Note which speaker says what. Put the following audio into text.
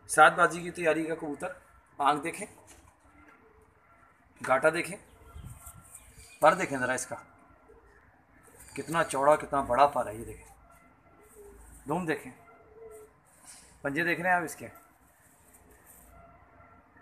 Speaker 1: सातबाजी की तैयारी का कबूतर। आँख देखें, गाटा देखें, पर देखें ज़रा इसका कितना चौड़ा कितना बड़ा पर है, ये देखें। धूम देखें, पंजे देख रहे हैं आप इसके।